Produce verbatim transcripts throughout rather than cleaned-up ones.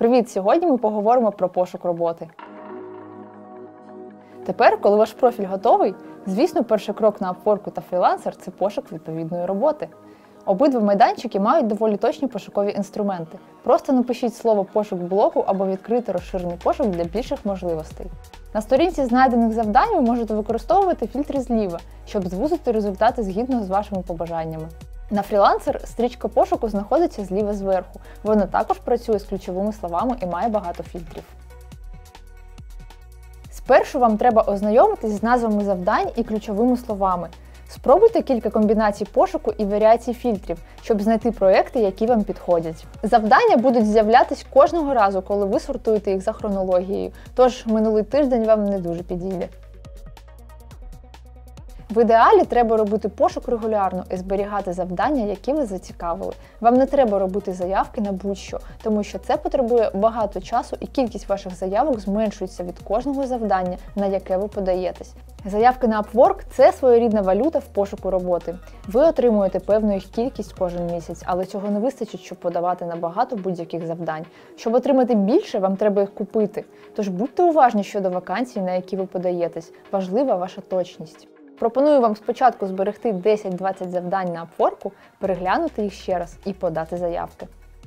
Привіт! Сьогодні ми поговоримо про пошук роботи. Тепер, коли ваш профіль готовий, звісно, перший крок на Upwork та Freelancer – це пошук відповідної роботи. Обидва майданчики мають доволі точні пошукові інструменти. Просто напишіть слово «пошук» в блоку або відкрити розширений пошук для більших можливостей. На сторінці знайдених завдань ви можете використовувати фільтри зліва, щоб звузити результати згідно з вашими побажаннями. На Freelancer стрічка пошуку знаходиться зліва зверху. Вона також працює з ключовими словами і має багато фільтрів. Спершу вам треба ознайомитись з назвами завдань і ключовими словами. Спробуйте кілька комбінацій пошуку і варіацій фільтрів, щоб знайти проекти, які вам підходять. Завдання будуть з'являтись кожного разу, коли ви сортуєте їх за хронологією, тож минулий тиждень вам не дуже підійде. В ідеалі треба робити пошук регулярно і зберігати завдання, які ви зацікавили. Вам не треба робити заявки на будь-що, тому що це потребує багато часу і кількість ваших заявок зменшується від кожного завдання, на яке ви подаєтесь. Заявки на Upwork – це своєрідна валюта в пошуку роботи. Ви отримуєте певну їх кількість кожен місяць, але цього не вистачить, щоб подавати на багато будь-яких завдань. Щоб отримати більше, вам треба їх купити. Тож будьте уважні щодо вакансій, на які ви подаєтесь. Важлива ваша точність. Пропоную вам спочатку зберегти десять-двадцять завдань на Upwork, переглянути їх ще раз і подати заявки.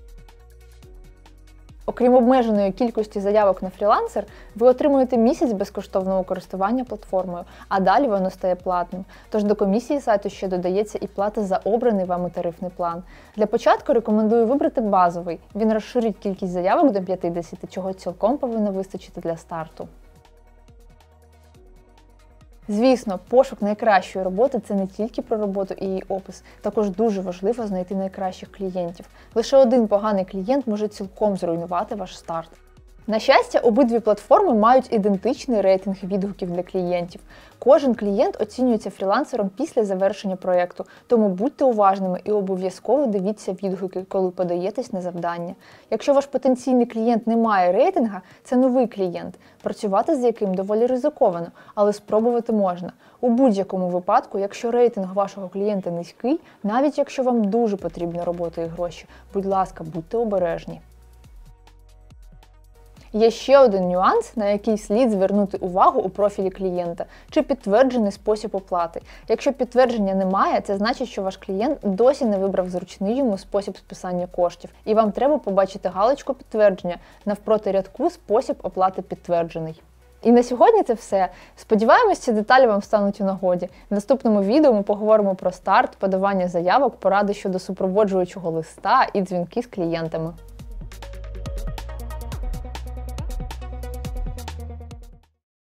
Окрім обмеженої кількості заявок на Freelancer, ви отримуєте місяць безкоштовного користування платформою, а далі воно стає платним. Тож до комісії сайту ще додається і плата за обраний вами тарифний план. Для початку рекомендую вибрати базовий. Він розширить кількість заявок до п'ятдесяти, чого цілком повинно вистачити для старту. Звісно, пошук найкращої роботи – це не тільки про роботу і її опис. Також дуже важливо знайти найкращих клієнтів. Лише один поганий клієнт може цілком зруйнувати ваш старт. На щастя, обидві платформи мають ідентичний рейтинг відгуків для клієнтів. Кожен клієнт оцінюється фрілансером після завершення проєкту, тому будьте уважними і обов'язково дивіться відгуки, коли подаєтесь на завдання. Якщо ваш потенційний клієнт не має рейтинга, це новий клієнт, працювати з яким доволі ризиковано, але спробувати можна. У будь-якому випадку, якщо рейтинг вашого клієнта низький, навіть якщо вам дуже потрібна робота і гроші, будь ласка, будьте обережні. Є ще один нюанс, на який слід звернути увагу у профілі клієнта – чи підтверджений спосіб оплати. Якщо підтвердження немає, це значить, що ваш клієнт досі не вибрав зручний йому спосіб списання коштів, і вам треба побачити галочку підтвердження навпроти рядку «Спосіб оплати підтверджений». І на сьогодні це все. Сподіваємось, ці деталі вам стануть у нагоді. В наступному відео ми поговоримо про старт, подавання заявок, поради щодо супроводжуючого листа і дзвінки з клієнтами.